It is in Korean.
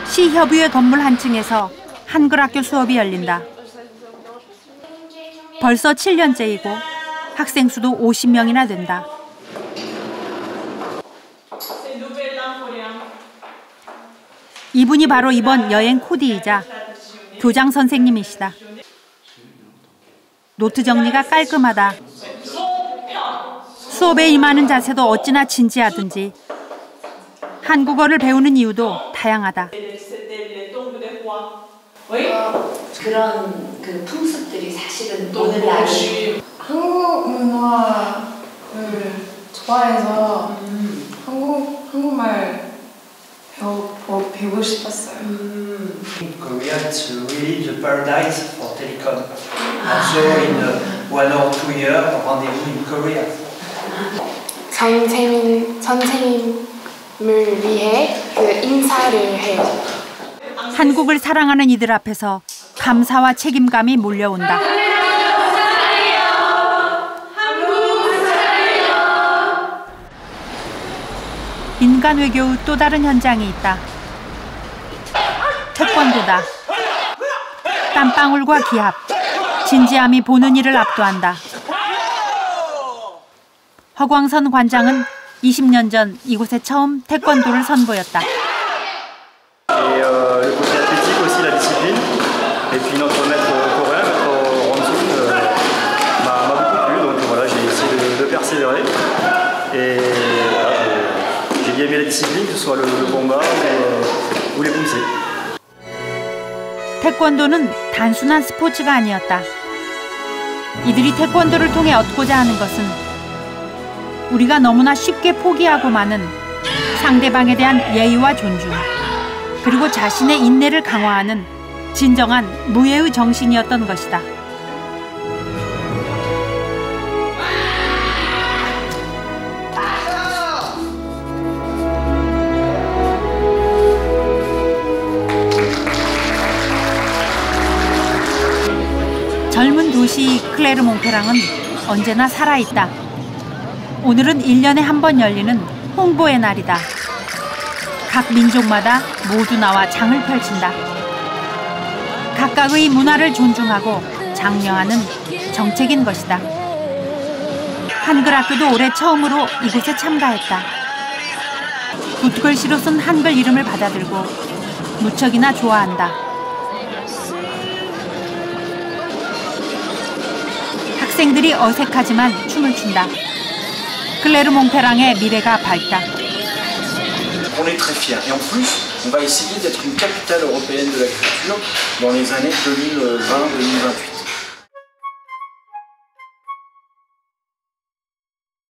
시협의회 건물 한 층에서 한글학교 수업이 열린다. 벌써 7년째이고 학생 수도 50명이나 된다. 이분이 바로 이번 여행 코디이자 교장 선생님이시다. 노트 정리가 깔끔하다. 수업에 임하는 자세도 어찌나 진지하든지 한국어를 배우는 이유도 다양하다. 그런 그 풍습들이 사실은 오늘날 한국 문화를 좋아해서 한국말 배우고 싶었어요. Korea is really the paradise for telecom. So in 1 or 2 years, rendezvous in Korea. 선생님을 위해 그 인사를 해요. 한국을 사랑하는 이들 앞에서 감사와 책임감이 몰려온다. 인간 외교의 또 다른 현장이 있다. 태권도다. 땀방울과 기합, 진지함이 보는 이를 압도한다. 허광선 관장은 20년 전 이곳에 처음 태권도를 선보였다. Le côté athlétique aussi, la discipline. Et puis notre maître coréen, notre Ransun, m'a beaucoup plu. Donc voilà, j'ai essayé de persévérer. Et voilà, j'ai bien aimé la discipline, que ce soit le combat ou les poussées. 태권도는 단순한 스포츠가 아니었다. 이들이 태권도를 통해 얻고자 하는 것은 우리가 너무나 쉽게 포기하고 마는 상대방에 대한 예의와 존중, 그리고 자신의 인내를 강화하는 진정한 무예의 정신이었던 것이다. 젊은 도시 클레르몽페랑은 언제나 살아있다. 오늘은 1년에 한 번 열리는 홍보의 날이다. 각 민족마다 모두 나와 장을 펼친다. 각각의 문화를 존중하고 장려하는 정책인 것이다. 한글학교도 올해 처음으로 이곳에 참가했다. 붓글씨로 쓴 한글 이름을 받아들고 무척이나 좋아한다. 학생들이 어색하지만 춤을 춘다. 클레르몽페랑의 미래가 밝다. On est très fiers. Et en plus, on va essayer d'être une capitale européenne de la culture dans les années 2020-2028.